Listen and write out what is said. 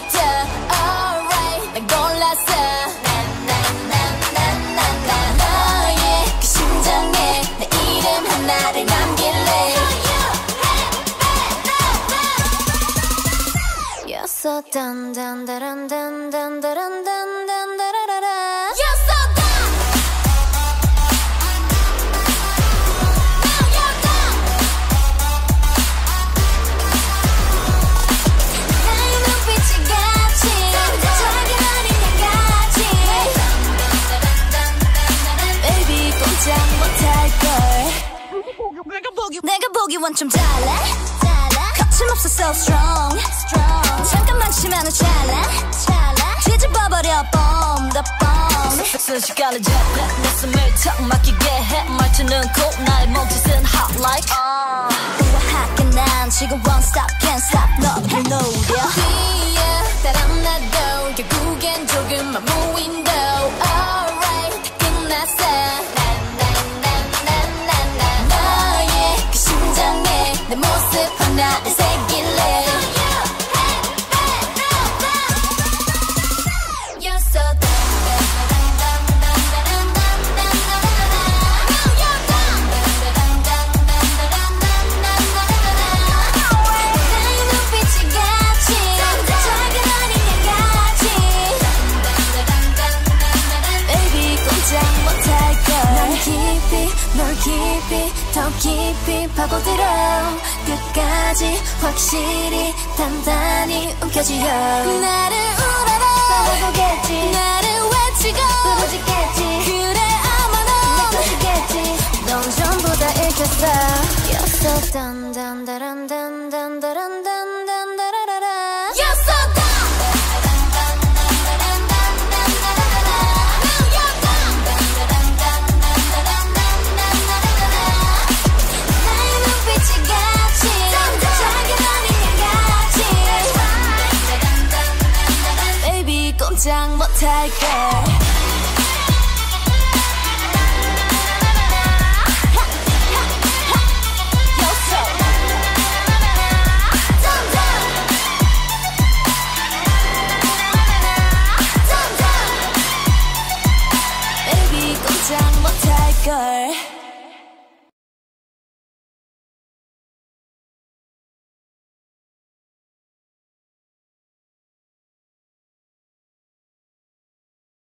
부터 alright 난 골랐어 너의 그 심장에 내 이름 하나를 남길래 You're so dun dun dun dun dun dun dun dun dun dun. You're so done. Now you're done. 나의 눈빛이 같이 작은 어린 양 같이 Baby 꼼짝 못할걸 내가 보기 원점 달라 거침없어 so strong 잠깐만 치면은 찰나 뒤집어버려 bomb the bomb 순식간에 jetpack 내 숨을 턱 막히게 해 말투는 cool 나의 몸짓은 hot like 우아하게 난 지금 won't stop can't stop 너를 노려 뒤에 따라나도 결국엔 조금만 무인도 alright 다 끝났어 너의 그 심장에 내 모습 하나를 새길래 널 깊이 더 깊이 파고들어 끝까지 확실히 단단히 움켜쥐어 나를 우러러 바라보겠지 나를 외치고 부러지겠지 그래 아마 넌 터지겠지 넌 전부 다 읽혔어 You're so dun dun dun dun dun dun dun dun dun. You're so done. 꼼짝 못할걸 Baby 꼼짝 못할걸